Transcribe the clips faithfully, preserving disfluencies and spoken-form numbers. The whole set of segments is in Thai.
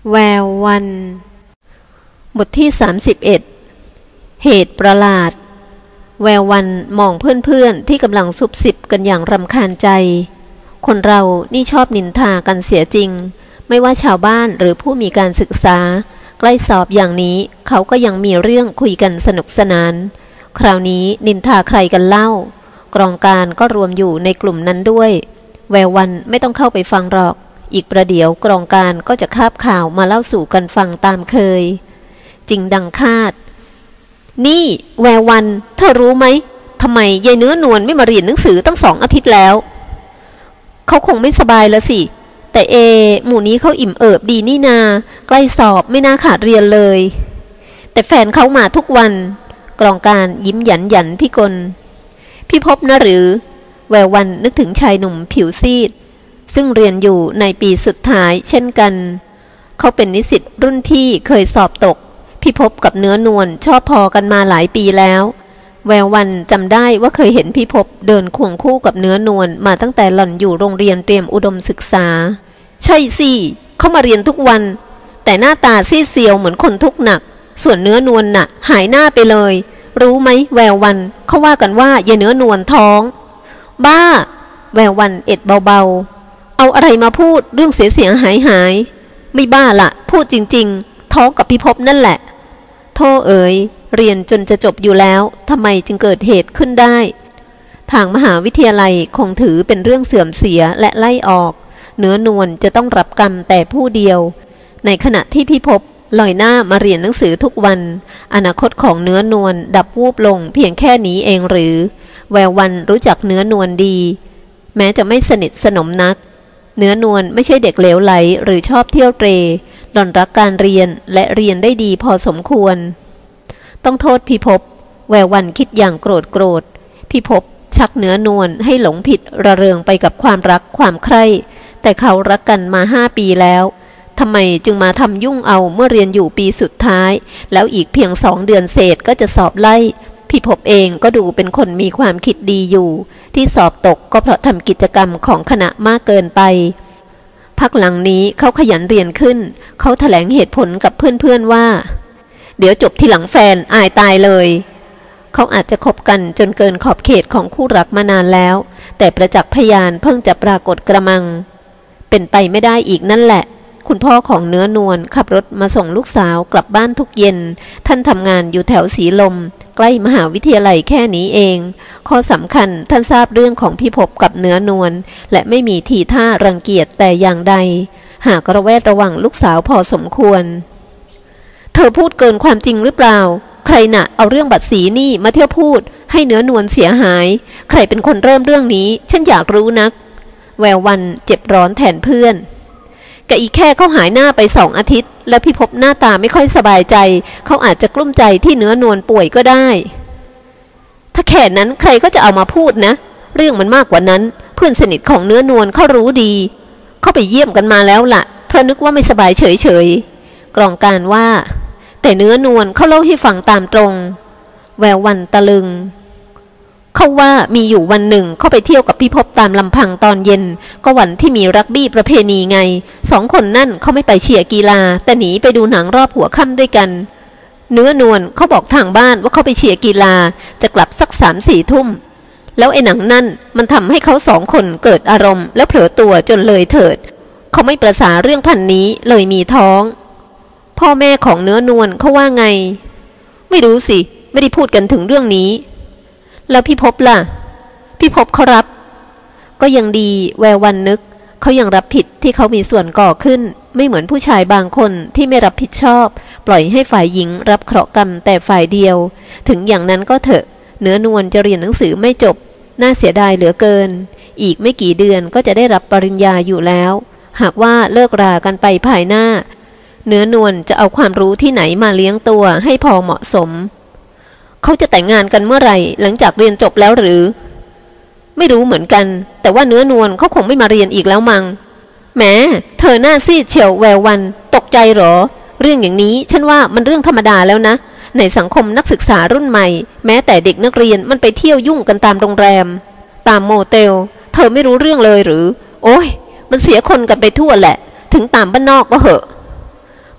แวววันบทที่สามสิบเอ็ดเหตุประหลาดแวววันมองเพื่อนๆที่กำลังซุบซิบกันอย่างรำคาญใจคนเรานี่ชอบนินทากันเสียจริงไม่ว่าชาวบ้านหรือผู้มีการศึกษาใกล้สอบอย่างนี้เขาก็ยังมีเรื่องคุยกันสนุกสนานคราวนี้นินทาใครกันเล่ากรองการก็รวมอยู่ในกลุ่มนั้นด้วยแวววันไม่ต้องเข้าไปฟังหรอกอีกประเดี๋ยวกรองการก็จะคาบข่าวมาเล่าสู่กันฟังตามเคยจริงดังคาดนี่แวววันเธอรู้ไหมทำไมยายเนื้อนวลไม่มาเรียนหนังสือตั้งสองอาทิตย์แล้วเขาคงไม่สบายแล้วสิแต่เอหมู่นี้เขาอิ่มเอิบดีนี่นาใกล้สอบไม่น่าขาดเรียนเลยแต่แฟนเขามาทุกวันกรองการยิ้มหยันหยันพี่กลพี่พบนะหรือแวววันนึกถึงชายหนุ่มผิวซีดซึ่งเรียนอยู่ในปีสุดท้ายเช่นกันเขาเป็นนิสิตรุ่นพี่เคยสอบตกพี่พบกับเนื้อนวลชอบพอกันมาหลายปีแล้วแวววันจำได้ว่าเคยเห็นพี่พบเดินควงคู่กับเนื้อนวลมาตั้งแต่หล่อนอยู่โรงเรียนเตรียมอุดมศึกษาใช่สิเขามาเรียนทุกวันแต่หน้าตาซีดเซียวเหมือนคนทุกข์หนักส่วนเนื้อนวลน่ะหายหน้าไปเลยรู้ไหมแวววันเขาว่ากันว่ายายเนื้อนวลท้องบ้าแวววันเอ็ดเบาๆเอาอะไรมาพูดเรื่องเสียเสียหายหายไม่บ้าละพูดจริงๆท้องกับพี่พบนั่นแหละโธ่เอ๋ยเรียนจนจะจบอยู่แล้วทำไมจึงเกิดเหตุขึ้นได้ทางมหาวิทยาลัยคงถือเป็นเรื่องเสื่อมเสียและไล่ออกเนื้อนวลจะต้องรับกรรมแต่ผู้เดียวในขณะที่พี่พบลอยหน้ามาเรียนหนังสือทุกวันอนาคตของเนื้อนวลดับวูบลงเพียงแค่นี้เองหรือแวววันรู้จักเนื้อนวลดีแม้จะไม่สนิทสนมนักเนื้อนวลไม่ใช่เด็กเหลวไหลหรือชอบเที่ยวเตร่หล่อนรักการเรียนและเรียนได้ดีพอสมควรต้องโทษพี่พบแวววันคิดอย่างโกรธโกรธพี่พบชักเนื้อนวลให้หลงผิดระเริงไปกับความรักความใคร่แต่เขารักกันมาห้าปีแล้วทำไมจึงมาทำยุ่งเอาเมื่อเรียนอยู่ปีสุดท้ายแล้วอีกเพียงสองเดือนเศษก็จะสอบไล่พี่พบเองก็ดูเป็นคนมีความคิดดีอยู่ที่สอบตกก็เพราะทำกิจกรรมของคณะมากเกินไปพักหลังนี้เขาขยันเรียนขึ้นเขาแถลงเหตุผลกับเพื่อนๆว่าเดี๋ยวจบที่หลังแฟนอายตายเลยเขาอาจจะคบกันจนเกินขอบเขตของคู่รักมานานแล้วแต่ประจักษ์พยานเพิ่งจะปรากฏกระมังเป็นไปไม่ได้อีกนั่นแหละคุณพ่อของเนื้อนวลขับรถมาส่งลูกสาวกลับบ้านทุกเย็นท่านทำงานอยู่แถวสีลมใกล้มหาวิทยาลัยแค่นี้เองข้อสำคัญท่านทราบเรื่องของพี่พบกับเนื้อนวลและไม่มีทีท่ารังเกียจแต่อย่างใดหากระแวดระวังลูกสาวพอสมควรเธอพูดเกินความจริงหรือเปล่าใครน่ะเอาเรื่องบัตรสีนี่มาเที่ยวพูดให้เนื้อนวลเสียหายใครเป็นคนเริ่มเรื่องนี้ฉันอยากรู้นักแวววันเจ็บร้อนแทนเพื่อนกะอีแค่เขาหายหน้าไปสองอาทิตย์แล้วพี่พบหน้าตาไม่ค่อยสบายใจเขาอาจจะกลุ้มใจที่เนื้อนวลป่วยก็ได้ถ้าแค่นั้นใครก็จะเอามาพูดนะเรื่องมันมากกว่านั้นเพื่อนสนิทของเนื้อนวลเขารู้ดีเขาไปเยี่ยมกันมาแล้วล่ะเพราะนึกว่าไม่สบายเฉยๆกรองการว่าแต่เนื้อนวลเขาเล่าให้ฟังตามตรงแวววันตะลึงเขาว่ามีอยู่วันหนึ่งเขาไปเที่ยวกับพี่พบตามลำพังตอนเย็นก็วันที่มีรักบี้ประเพณีไงสองคนนั่นเขาไม่ไปเชียร์กีฬาแต่หนีไปดูหนังรอบหัวค่ำด้วยกันเนื้อนวลเขาบอกทางบ้านว่าเขาไปเชียร์กีฬาจะกลับสักสามสี่ทุ่มแล้วไอ้หนังนั่นมันทำให้เขาสองคนเกิดอารมณ์และเผลอตัวจนเลยเถิดเขาไม่ประสาเรื่องพันนี้เลยมีท้องพ่อแม่ของเนื้อนวลเขาว่าไงไม่รู้สิไม่ได้พูดกันถึงเรื่องนี้แล้วพี่พบล่ะพี่พบเขารับก็ยังดีแวววันนึกเขายังรับผิดที่เขามีส่วนก่อขึ้นไม่เหมือนผู้ชายบางคนที่ไม่รับผิดชอบปล่อยให้ฝ่ายหญิงรับเคราะห์กรรมแต่ฝ่ายเดียวถึงอย่างนั้นก็เถอะเนื้อนวลจะเรียนหนังสือไม่จบน่าเสียดายเหลือเกินอีกไม่กี่เดือนก็จะได้รับปริญญาอยู่แล้วหากว่าเลิกรากันไปภายหน้าเนื้อนวลจะเอาความรู้ที่ไหนมาเลี้ยงตัวให้พอเหมาะสมเขาจะแต่งงานกันเมื่อไหร่หลังจากเรียนจบแล้วหรือไม่รู้เหมือนกันแต่ว่าเนื้อนวลเขาคงไม่มาเรียนอีกแล้วมังแหมเธอหน้าซีดเฉียวแวววันตกใจหรอเรื่องอย่างนี้ฉันว่ามันเรื่องธรรมดาแล้วนะในสังคมนักศึกษารุ่นใหม่แม้แต่เด็กนักเรียนมันไปเที่ยวยุ่งกันตามโรงแรมตามโมเตลเธอไม่รู้เรื่องเลยหรือโอ้ยมันเสียคนกันไปทั่วแหละถึงตามบ้านนอกก็เหอะ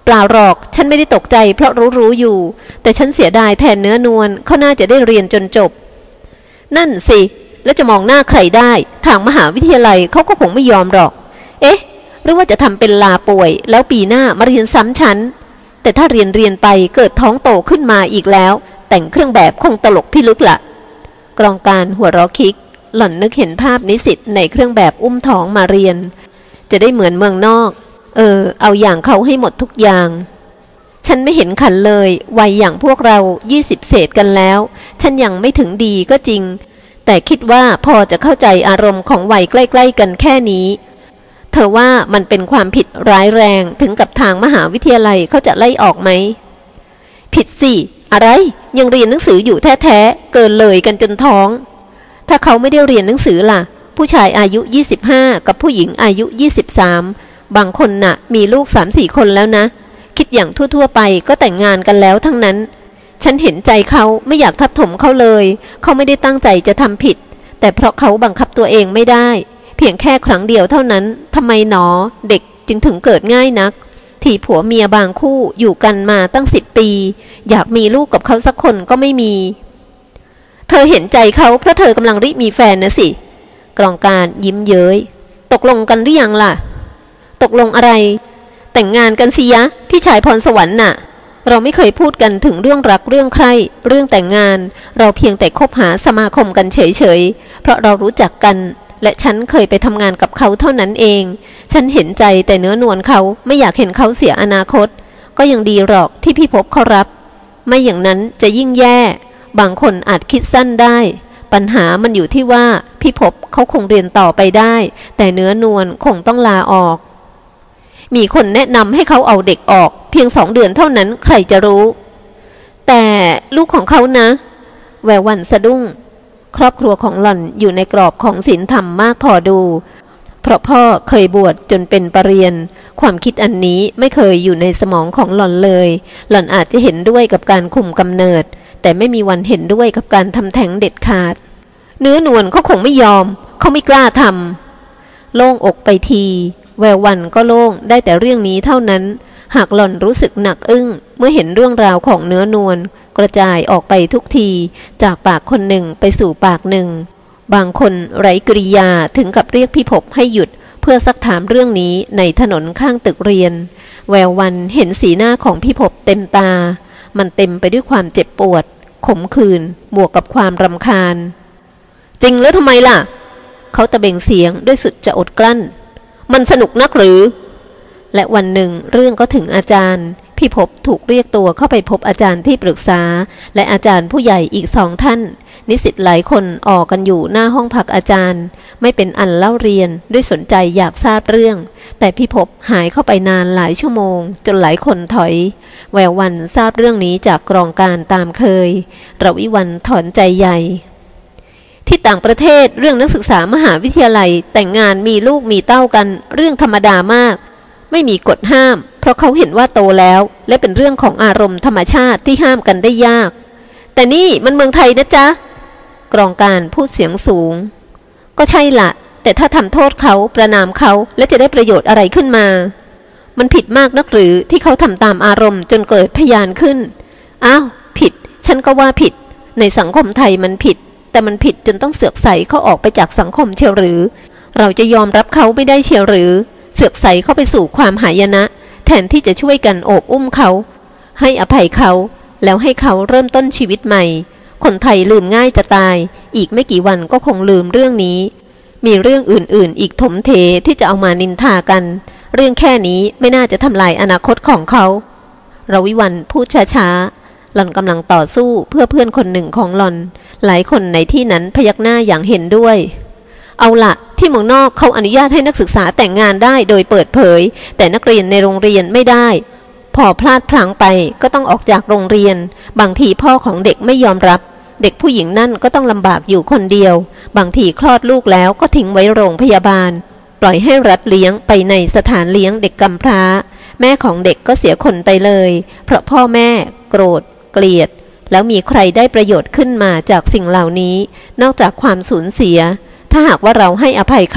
เปล่าหรอกฉันไม่ได้ตกใจเพราะรู้รู้อยู่แต่ฉันเสียดายแทนเนื้อนวลเขาน่าจะได้เรียนจนจบนั่นสิแล้วจะมองหน้าใครได้ทางมหาวิทยาลัยเขาก็คงไม่ยอมหรอกเอ๊ะหรือว่าจะทำเป็นลาป่วยแล้วปีหน้ามาเรียนซ้ำชั้นแต่ถ้าเรียนเรียนไปเกิดท้องโตขึ้นมาอีกแล้วแต่งเครื่องแบบคงตลกพิลึกละกรองการหัวเราะคิกหล่อนนึกเห็นภาพนิสิตในเครื่องแบบอุ้มท้องมาเรียนจะได้เหมือนเมืองนอกเออเอาอย่างเขาให้หมดทุกอย่างฉันไม่เห็นขันเลยวัยอย่างพวกเรายี่สิบเศษกันแล้วฉันยังไม่ถึงดีก็จริงแต่คิดว่าพอจะเข้าใจอารมณ์ของวัยใกล้ๆกันแค่นี้เธอว่ามันเป็นความผิดร้ายแรงถึงกับทางมหาวิทยาลัยเขาจะไล่ออกไหมผิดสิอะไรยังเรียนหนังสืออยู่แท้ๆเกินเลยกันจนท้องถ้าเขาไม่ได้เรียนหนังสือล่ะผู้ชายอายุยี่สิบห้ากับผู้หญิงอายุยี่สิบสามบางคนน่ะมีลูก สามสี่ คนแล้วนะคิดอย่างทั่วๆไปก็แต่งงานกันแล้วทั้งนั้นฉันเห็นใจเขาไม่อยากทับถมเขาเลยเขาไม่ได้ตั้งใจจะทำผิดแต่เพราะเขาบังคับตัวเองไม่ได้เพียงแค่ครั้งเดียวเท่านั้นทำไมหนอเด็กจึงถึงเกิดง่ายนักที่ผัวเมียบางคู่อยู่กันมาตั้งสิบปีอยากมีลูกกับเขาสักคนก็ไม่มีเธอเห็นใจเขาเพราะเธอกำลังริมีแฟนนะสิกรองการยิ้มเย้ยตกลงกันหรือยังล่ะตกลงอะไรแต่งงานกันสิยะพี่ชายพรสวรรค์น่ะเราไม่เคยพูดกันถึงเรื่องรักเรื่องใคร่เรื่องแต่งงานเราเพียงแต่คบหาสมาคมกันเฉยๆเพราะเรารู้จักกันและฉันเคยไปทำงานกับเขาเท่านั้นเองฉันเห็นใจแต่เนื้อนวลเขาไม่อยากเห็นเขาเสียอนาคตก็ยังดีหรอกที่พี่พบเขารับไม่อย่างนั้นจะยิ่งแย่บางคนอาจคิดสั้นได้ปัญหามันอยู่ที่ว่าพี่พบเขาคงเรียนต่อไปได้แต่เนื้อนวลคงต้องลาออกมีคนแนะนำให้เขาเอาเด็กออกเพียงสองเดือนเท่านั้นใครจะรู้แต่ลูกของเขานะแวววันสะดุ้งครอบครัวของหล่อนอยู่ในกรอบของศีลธรรมมากพอดูเพราะพ่อเคยบวชจนเป็นปรริญญาความคิดอันนี้ไม่เคยอยู่ในสมองของหล่อนเลยหล่อนอาจจะเห็นด้วยกับการคุมกำเนิดแต่ไม่มีวันเห็นด้วยกับการทำแท้งเด็ดขาดเนื้อนวลเขาคงไม่ยอมเขาไม่กล้าทำโล่งอกไปทีแวววันก็โล่งได้แต่เรื่องนี้เท่านั้นหากหล่อนรู้สึกหนักอึ้งเมื่อเห็นเรื่องราวของเนื้อนวลกระจายออกไปทุกทีจากปากคนหนึ่งไปสู่ปากหนึ่งบางคนไร้กริยาถึงกับเรียกพี่พบให้หยุดเพื่อซักถามเรื่องนี้ในถนนข้างตึกเรียนแวววันเห็นสีหน้าของพี่พบเต็มตามันเต็มไปด้วยความเจ็บปวดขมขื่นบวกกับความรำคาญจริงแล้วทำไมล่ะเขาตะเบงเสียงด้วยสุดจะอดกลั้นมันสนุกนักหรือและวันหนึ่งเรื่องก็ถึงอาจารย์พี่พบถูกเรียกตัวเข้าไปพบอาจารย์ที่ปรึกษาและอาจารย์ผู้ใหญ่อีกสองท่านนิสิตหลายคนออกกันอยู่หน้าห้องพักอาจารย์ไม่เป็นอันเล่าเรียนด้วยสนใจอยากทราบเรื่องแต่พี่พบหายเข้าไปนานหลายชั่วโมงจนหลายคนถอยแวววันทราบเรื่องนี้จากกรองการตามเคยระวิวันถอนใจใหญ่ที่ต่างประเทศเรื่องนักศึกษามหาวิทยาลัยแต่งงานมีลูกมีเต้ากันเรื่องธรรมดามากไม่มีกฎห้ามเพราะเขาเห็นว่าโตแล้วและเป็นเรื่องของอารมณ์ธรรมชาติที่ห้ามกันได้ยากแต่นี่มันเมืองไทยนะจ๊ะกรองการพูดเสียงสูงก็ใช่ละแต่ถ้าทำโทษเขาประณามเขาและจะได้ประโยชน์อะไรขึ้นมามันผิดมากนักหรือที่เขาทำตามอารมณ์จนเกิดพยานขึ้นอ้าวผิดฉันก็ว่าผิดในสังคมไทยมันผิดแต่มันผิดจนต้องเสือกใส่เขาออกไปจากสังคมเชียวหรือเราจะยอมรับเขาไม่ได้เชียวหรือเสือกใส่เข้าไปสู่ความหายนะแทนที่จะช่วยกันโอบอุ้มเขาให้อภัยเขาแล้วให้เขาเริ่มต้นชีวิตใหม่คนไทยลืมง่ายจะตายอีกไม่กี่วันก็คงลืมเรื่องนี้มีเรื่องอื่นๆอีกถมเทที่จะเอามานินทากันเรื่องแค่นี้ไม่น่าจะทำลายอนาคตของเขาระวิวันพูดช้าๆหล่อนกำลังต่อสู้เพื่อเพื่อนคนหนึ่งของหล่อนหลายคนในที่นั้นพยักหน้าอย่างเห็นด้วยเอาละที่เมืองนอกเขาอนุญาตให้นักศึกษาแต่งงานได้โดยเปิดเผยแต่นักเรียนในโรงเรียนไม่ได้พอพลาดพลั้งไปก็ต้องออกจากโรงเรียนบางทีพ่อของเด็กไม่ยอมรับเด็กผู้หญิงนั่นก็ต้องลำบากอยู่คนเดียวบางทีคลอดลูกแล้วก็ทิ้งไว้โรงพยาบาลปล่อยให้รัฐเลี้ยงไปในสถานเลี้ยงเด็กกำพร้าแม่ของเด็กก็เสียคนไปเลยเพราะพ่อแม่โกรธเกลียดแล้วมีใครได้ประโยชน์ขึ้นมาจากสิ่งเหล่านี้นอกจากความสูญเสียถ้าหากว่าเราให้อภัยเขา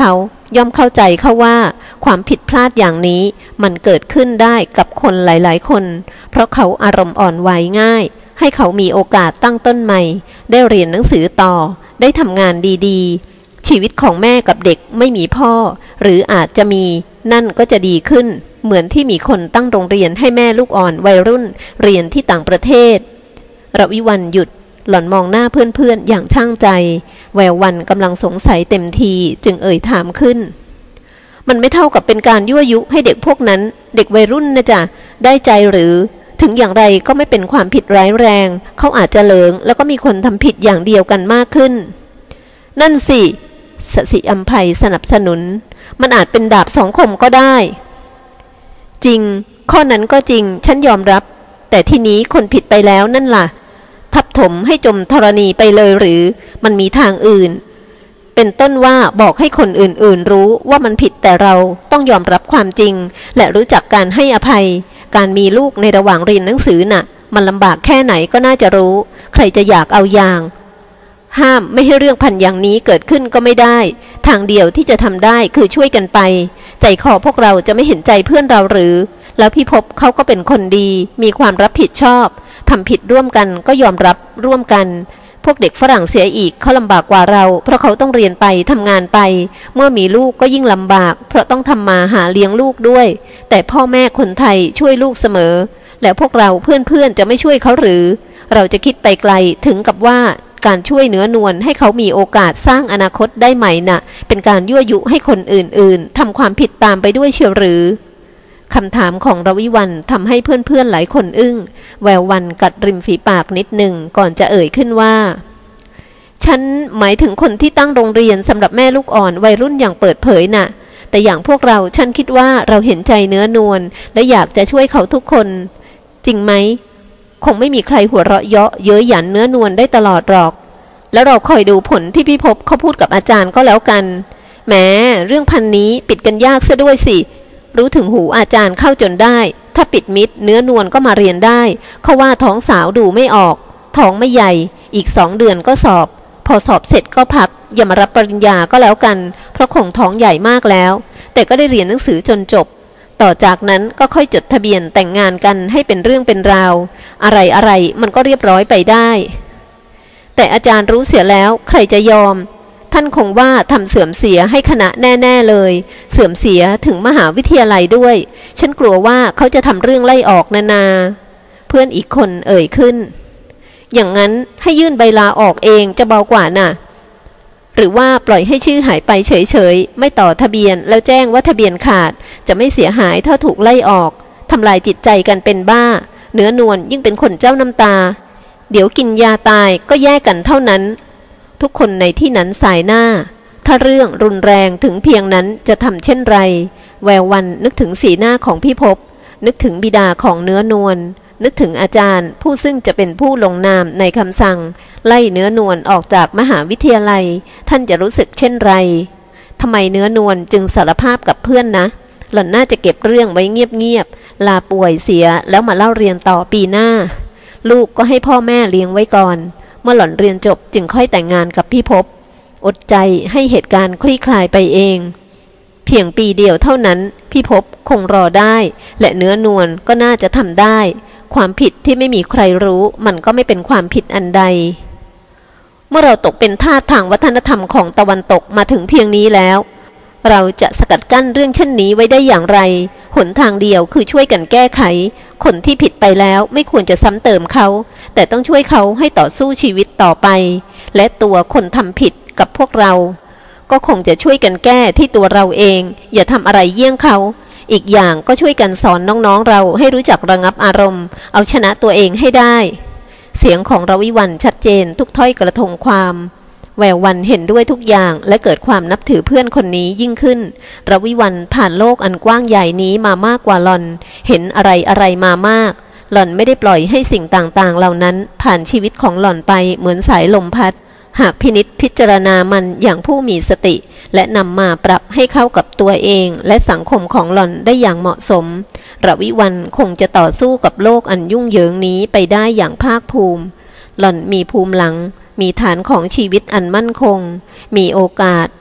ย่อมเข้าใจเข้าว่าความผิดพลาดอย่างนี้มันเกิดขึ้นได้กับคนหลายๆคนเพราะเขาอารมณ์อ่อนไหวง่ายให้เขามีโอกาสตั้งต้นใหม่ได้เรียนหนังสือต่อได้ทำงานดีๆชีวิตของแม่กับเด็กไม่มีพ่อหรืออาจจะมีนั่นก็จะดีขึ้นเหมือนที่มีคนตั้งโรงเรียนให้แม่ลูกอ่อนวัยรุ่นเรียนที่ต่างประเทศรวิวรรณหยุดหล่อนมองหน้าเพื่อนๆอย่างช่างใจแวววันกำลังสงสัยเต็มทีจึงเอ่ยถามขึ้นมันไม่เท่ากับเป็นการยั่วยุให้เด็กพวกนั้นเด็กวัยรุ่นนะจ๊ะได้ใจหรือถึงอย่างไรก็ไม่เป็นความผิดร้ายแรงเขาอาจจะเลิงแล้วก็มีคนทำผิดอย่างเดียวกันมากขึ้นนั่นสิสสิอัมไพสนับสนุนมันอาจเป็นดาบสองคมก็ได้จริงข้อนั้นก็จริงฉันยอมรับแต่ทีนี้คนผิดไปแล้วนั่นล่ะทับถมให้จมธรณีไปเลยหรือมันมีทางอื่นเป็นต้นว่าบอกให้คนอื่นๆรู้ว่ามันผิดแต่เราต้องยอมรับความจริงและรู้จักการให้อภัยการมีลูกในระหว่างเรียนหนังสือน่ะมันลำบากแค่ไหนก็น่าจะรู้ใครจะอยากเอาอย่างห้ามไม่ให้เรื่องพันอย่างนี้เกิดขึ้นก็ไม่ได้ทางเดียวที่จะทำได้คือช่วยกันไปใจคอพวกเราจะไม่เห็นใจเพื่อนเราหรือแล้วพี่พบเขาก็เป็นคนดีมีความรับผิดชอบทำผิดร่วมกันก็ยอมรับร่วมกันพวกเด็กฝรั่งเสียอีกเขาลำบากกว่าเราเพราะเขาต้องเรียนไปทำงานไปเมื่อมีลูกก็ยิ่งลำบากเพราะต้องทำมาหาเลี้ยงลูกด้วยแต่พ่อแม่คนไทยช่วยลูกเสมอแล้วพวกเราเพื่อนๆจะไม่ช่วยเขาหรือเราจะคิดไปไกลถึงกับว่าการช่วยเนื้อนวลให้เขามีโอกาสสร้างอนาคตได้ใหม่น่ะเป็นการยั่วยุให้คนอื่นๆทำความผิดตามไปด้วยเชียวหรือคำถามของรวิวรรณทำให้เพื่อนๆหลายคนอึ้งแวววันกัดริมฝีปากนิดหนึ่งก่อนจะเอ่ยขึ้นว่าฉันหมายถึงคนที่ตั้งโรงเรียนสำหรับแม่ลูกอ่อนวัยรุ่นอย่างเปิดเผยน่ะแต่อย่างพวกเราฉันคิดว่าเราเห็นใจเนื้อนวลและอยากจะช่วยเขาทุกคนจริงไหมคงไม่มีใครหัวเราะเยาะเย้ยหยันเนื้อนวลได้ตลอดหรอกแล้วเราคอยดูผลที่พี่พบเขาพูดกับอาจารย์ก็แล้วกันแหมเรื่องพันนี้ปิดกันยากซะด้วยสิรู้ถึงหูอาจารย์เข้าจนได้ถ้าปิดมิดเนื้อนวลก็มาเรียนได้เขาว่าท้องสาวดูไม่ออกท้องไม่ใหญ่อีกสองเดือนก็สอบพอสอบเสร็จก็พักอย่ามารับปริญญาก็แล้วกันเพราะคงท้องใหญ่มากแล้วแต่ก็ได้เรียนหนังสือจนจบต่อจากนั้นก็ค่อยจดทะเบียนแต่งงานกันให้เป็นเรื่องเป็นราวอะไรอะไรมันก็เรียบร้อยไปได้แต่อาจารย์รู้เสียแล้วใครจะยอมท่านคงว่าทำเสื่อมเสียให้คณะแน่ๆเลยเสื่อมเสียถึงมหาวิทยาลัยด้วยฉันกลัวว่าเขาจะทำเรื่องไล่ออกนานาเพื่อนอีกคนเอ่ยขึ้นอย่างนั้นให้ยื่นใบลาออกเองจะเบากว่าน่ะหรือว่าปล่อยให้ชื่อหายไปเฉยๆไม่ต่อทะเบียนแล้วแจ้งว่าทะเบียนขาดจะไม่เสียหายถ้าถูกไล่ออกทำลายจิตใจกันเป็นบ้าเนื้อนวลยิ่งเป็นคนเจ้าน้ำตาเดี๋ยวกินยาตายก็แยกกันเท่านั้นทุกคนในที่นั้นสายหน้าถ้าเรื่องรุนแรงถึงเพียงนั้นจะทำเช่นไรแวววันนึกถึงสีหน้าของพี่พบนึกถึงบิดาของเนื้อนวลนึกถึงอาจารย์ผู้ซึ่งจะเป็นผู้ลงนามในคำสั่งไล่เนื้อนวลออกจากมหาวิทยาลัยท่านจะรู้สึกเช่นไรทำไมเนื้อนวลจึงสารภาพกับเพื่อนนะหล่อนน่าจะเก็บเรื่องไว้เงียบๆลาป่วยเสียแล้วมาเล่าเรียนต่อปีหน้าลูกก็ให้พ่อแม่เลี้ยงไว้ก่อนเมื่อหล่อนเรียนจบจึงค่อยแต่งงานกับพี่พบอดใจให้เหตุการณ์คลี่คลายไปเองเพียงปีเดียวเท่านั้นพี่พบคงรอได้และเนื้อนวลก็น่าจะทำได้ความผิดที่ไม่มีใครรู้มันก็ไม่เป็นความผิดอันใดเมื่อเราตกเป็นทาสทางวัฒนธรรมของตะวันตกมาถึงเพียงนี้แล้วเราจะสกัดกั้นเรื่องเช่นนี้ไว้ได้อย่างไรหนทางเดียวคือช่วยกันแก้ไขคนที่ผิดไปแล้วไม่ควรจะซ้ำเติมเขาแต่ต้องช่วยเขาให้ต่อสู้ชีวิตต่อไปและตัวคนทำผิดกับพวกเราก็คงจะช่วยกันแก้ที่ตัวเราเองอย่าทำอะไรเยี่ยงเขาอีกอย่างก็ช่วยกันสอนน้องๆเราให้รู้จักระงับอารมณ์เอาชนะตัวเองให้ได้เสียงของรวิวรรณชัดเจนทุกถ้อยกระทงความแวววันเห็นด้วยทุกอย่างและเกิดความนับถือเพื่อนคนนี้ยิ่งขึ้นรวิวรรณผ่านโลกอันกว้างใหญ่นี้มามากกว่าหล่อนเห็นอะไรอะไรมามากหล่อนไม่ได้ปล่อยให้สิ่งต่างๆเหล่านั้นผ่านชีวิตของหล่อนไปเหมือนสายลมพัดหากพินิจพิจารณามันอย่างผู้มีสติและนำมาปรับให้เข้ากับตัวเองและสังคมของหล่อนได้อย่างเหมาะสมรวิวรรณคงจะต่อสู้กับโลกอันยุ่งเหยิงนี้ไปได้อย่างภาคภูมิหล่อนมีภูมิหลังมีฐานของชีวิตอันมั่นคงมีโอกาส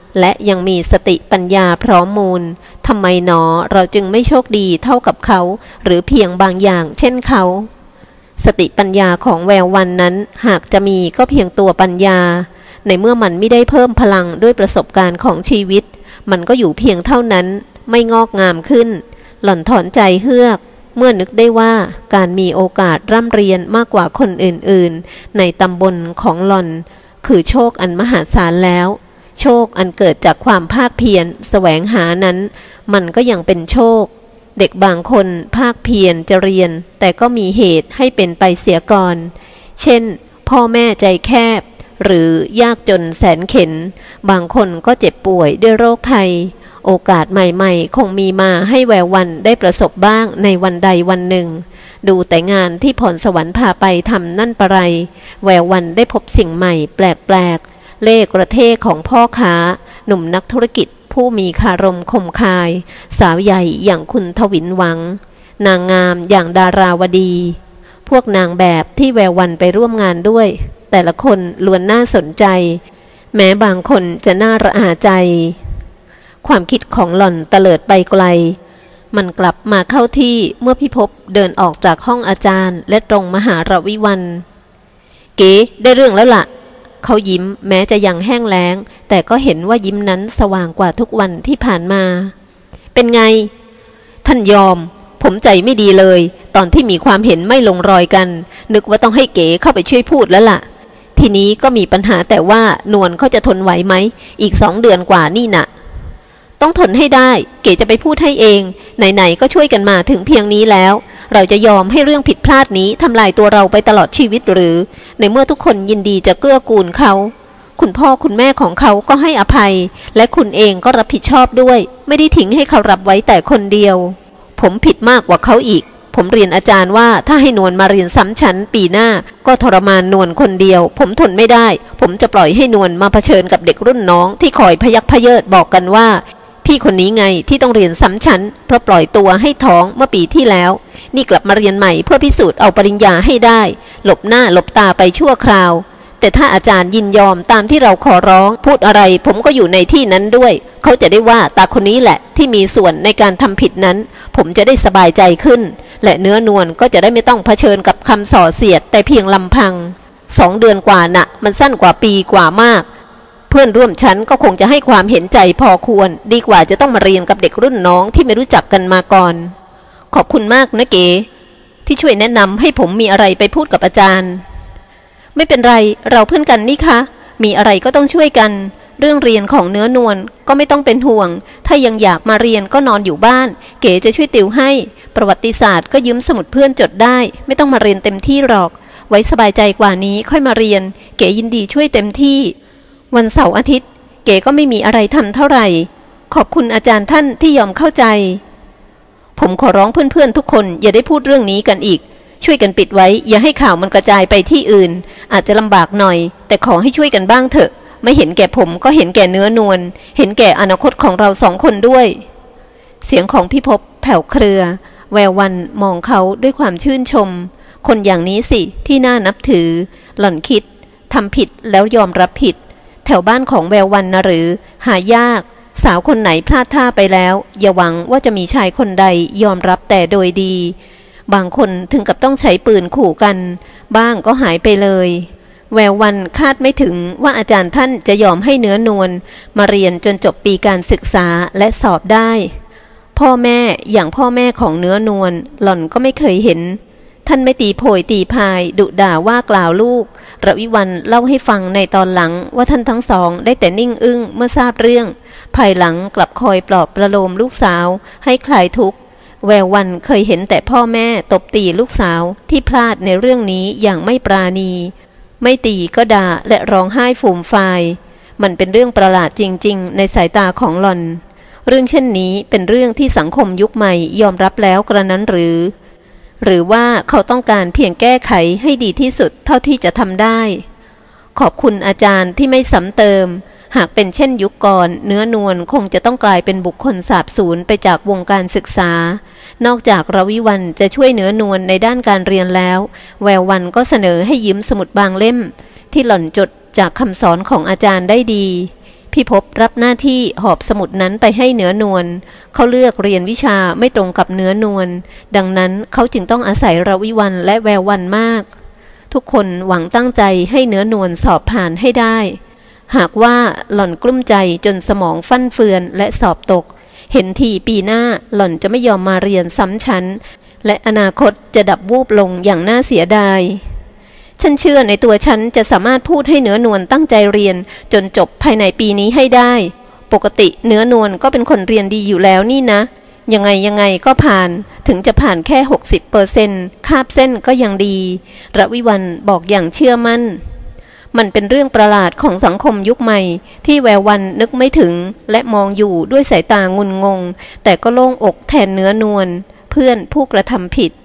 และยังมีสติปัญญาพร้อมมูลทำไมหนอเราจึงไม่โชคดีเท่ากับเขาหรือเพียงบางอย่างเช่นเขาสติปัญญาของแวววันนั้นหากจะมีก็เพียงตัวปัญญาในเมื่อมันไม่ได้เพิ่มพลังด้วยประสบการณ์ของชีวิตมันก็อยู่เพียงเท่านั้นไม่งอกงามขึ้นหล่อนถอนใจเฮือกเมื่อนึกได้ว่าการมีโอกาสร่ำเรียนมากกว่าคนอื่นๆในตำบลของหล่อนคือโชคอันมหาศาลแล้วโชคอันเกิดจากความภาคเพียรแสวงหานั้นมันก็ยังเป็นโชคเด็กบางคนภาคเพียรจะเรียนแต่ก็มีเหตุให้เป็นไปเสียก่อนเช่นพ่อแม่ใจแคบหรือยากจนแสนเข็ญบางคนก็เจ็บป่วยด้วยโรคภัยโอกาสใหม่ๆคงมีมาให้แวววันได้ประสบบ้างในวันใดวันหนึ่งดูแต่งานที่พรสวรรค์พาไปทำนั่นปะไรแวววันได้พบสิ่งใหม่แปลกๆเล่กระเทของพ่อค้าหนุ่มนักธุรกิจผู้มีคารมคมคายสาวใหญ่อย่างคุณทวินหวังนางงามอย่างดาราวดีพวกนางแบบที่แวววันไปร่วมงานด้วยแต่ละคนล้วนน่าสนใจแม้บางคนจะน่าระอาใจความคิดของหล่อนเตลิดไปไกลมันกลับมาเข้าที่เมื่อพิภพเดินออกจากห้องอาจารย์และตรงมาหาระวิวันเก๋ได้เรื่องแล้วล่ะเขายิ้มแม้จะยังแห้งแล้งแต่ก็เห็นว่ายิ้มนั้นสว่างกว่าทุกวันที่ผ่านมาเป็นไงท่านยอมผมใจไม่ดีเลยตอนที่มีความเห็นไม่ลงรอยกันนึกว่าต้องให้เก๋เข้าไปช่วยพูดแล้วล่ะทีนี้ก็มีปัญหาแต่ว่านวลเขาจะทนไหวไหมอีกสองเดือนกว่านี่น่ะต้องทนให้ได้เก๋จะไปพูดให้เองไหนๆก็ช่วยกันมาถึงเพียงนี้แล้วเราจะยอมให้เรื่องผิดพลาดนี้ทำลายตัวเราไปตลอดชีวิตหรือในเมื่อทุกคนยินดีจะเกื้อกูลเขาคุณพ่อคุณแม่ของเขาก็ให้อภัยและคุณเองก็รับผิดชอบด้วยไม่ได้ทิ้งให้เขารับไว้แต่คนเดียวผมผิดมากกว่าเขาอีกผมเรียนอาจารย์ว่าถ้าให้นวลมาเรียนซ้ำชั้นปีหน้าก็ทรมานนวลคนเดียวผมทนไม่ได้ผมจะปล่อยให้นวลมาเผชิญกับเด็กรุ่นน้องที่คอยพยักพเยิดบอกกันว่าพี่คนนี้ไงที่ต้องเรียนซ้ำชั้นเพราะปล่อยตัวให้ท้องเมื่อปีที่แล้วนี่กลับมาเรียนใหม่เพื่อพิสูจน์เอาปริญญาให้ได้หลบหน้าหลบตาไปชั่วคราวแต่ถ้าอาจารย์ยินยอมตามที่เราขอร้องพูดอะไรผมก็อยู่ในที่นั้นด้วยเขาจะได้ว่าตาคนนี้แหละที่มีส่วนในการทำผิดนั้นผมจะได้สบายใจขึ้นและเนื้อนวลก็จะได้ไม่ต้องเผชิญกับคำส่อเสียดแต่เพียงลำพังสองเดือนกว่าน่ะมันสั้นกว่าปีกว่ามากเพื่อนร่วมชั้นก็คงจะให้ความเห็นใจพอควรดีกว่าจะต้องมาเรียนกับเด็กรุ่นน้องที่ไม่รู้จักกันมาก่อนขอบคุณมากนะเก๋ที่ช่วยแนะนำให้ผมมีอะไรไปพูดกับอาจารย์ไม่เป็นไรเราเพื่อนกันนี่คะมีอะไรก็ต้องช่วยกันเรื่องเรียนของเนื้อนวลก็ไม่ต้องเป็นห่วงถ้ายังอยากมาเรียนก็นอนอยู่บ้านเก๋จะช่วยติวให้ประวัติศาสตร์ก็ยืมสมุดเพื่อนจดได้ไม่ต้องมาเรียนเต็มที่หรอกไว้สบายใจกว่านี้ค่อยมาเรียนเก๋ยินดีช่วยเต็มที่วันเสาร์อาทิตย์เก๋ก็ไม่มีอะไรทำเท่าไหร่ขอบคุณอาจารย์ท่านที่ยอมเข้าใจผมขอร้องเพื่อนๆทุกคนอย่าได้พูดเรื่องนี้กันอีกช่วยกันปิดไว้อย่าให้ข่าวมันกระจายไปที่อื่นอาจจะลำบากหน่อยแต่ขอให้ช่วยกันบ้างเถอะไม่เห็นแก่ผมก็เห็นแก่เนื้อนวลเห็นแก่อนาคตของเราสองคนด้วยเสียงของพี่ภพแผ่วเครือแวววันมองเขาด้วยความชื่นชมคนอย่างนี้สิที่น่านับถือหล่อนคิดทำผิดแล้วยอมรับผิดแถวบ้านของแวววันนะหรือหายากสาวคนไหนพลาดท่าไปแล้วอย่าหวังว่าจะมีชายคนใดยอมรับแต่โดยดีบางคนถึงกับต้องใช้ปืนขู่กันบ้างก็หายไปเลยแวววันคาดไม่ถึงว่าอาจารย์ท่านจะยอมให้เนื้อนวลมาเรียนจนจบปีการศึกษาและสอบได้พ่อแม่อย่างพ่อแม่ของเนื้อนวลหล่อนก็ไม่เคยเห็นท่านไม่ตีโพยตีพายดุด่าว่ากล่าวลูกระวิวันเล่าให้ฟังในตอนหลังว่าท่านทั้งสองได้แต่นิ่งอึ้งเมื่อทราบเรื่องภายหลังกลับคอยปลอบประโลมลูกสาวให้คลายทุกข์แวววันเคยเห็นแต่พ่อแม่ตบตีลูกสาวที่พลาดในเรื่องนี้อย่างไม่ปราณีไม่ตีก็ด่าและร้องไห้ฟูมฟายมันเป็นเรื่องประหลาดจริงๆในสายตาของหล่อนเรื่องเช่นนี้เป็นเรื่องที่สังคมยุคใหม่ยอมรับแล้วกระนั้นหรือหรือว่าเขาต้องการเพียงแก้ไขให้ดีที่สุดเท่าที่จะทำได้ขอบคุณอาจารย์ที่ไม่ซ้ำเติมหากเป็นเช่นยุคก่อนเนื้อนวลคงจะต้องกลายเป็นบุคคลสาบสูญไปจากวงการศึกษานอกจากระวิวันจะช่วยเนื้อนวลในด้านการเรียนแล้วแวววันก็เสนอให้ยืมสมุดบางเล่มที่หล่อนจดจากคำสอนของอาจารย์ได้ดีพี่พบรับหน้าที่หอบสมุดนั้นไปให้เหนือนวลเขาเลือกเรียนวิชาไม่ตรงกับเนื้อนวลดังนั้นเขาจึงต้องอาศัยระวิวรรณและแวววรรณมากทุกคนหวังตั้งใจให้เนื้อนวลสอบผ่านให้ได้หากว่าหล่อนกลุ้มใจจนสมองฟั่นเฟือนและสอบตกเห็นทีปีหน้าหล่อนจะไม่ยอมมาเรียนซ้ำชั้นและอนาคตจะดับวูบลงอย่างน่าเสียดายฉันเชื่อในตัวฉันจะสามารถพูดให้เนื้อนวลตั้งใจเรียนจนจบภายในปีนี้ให้ได้ปกติเนื้อนวลก็เป็นคนเรียนดีอยู่แล้วนี่นะยังไงยังไงก็ผ่านถึงจะผ่านแค่ หกสิบเปอร์เซ็นต์ คาบเส้นก็ยังดีระวิวรรณบอกอย่างเชื่อมั่นมันเป็นเรื่องประหลาดของสังคมยุคใหม่ที่แวววรรณนึกไม่ถึงและมองอยู่ด้วยสายตางุนงงแต่ก็โล่งอกแทนเนื้อนวลเพื่อนผู้กระทำผิด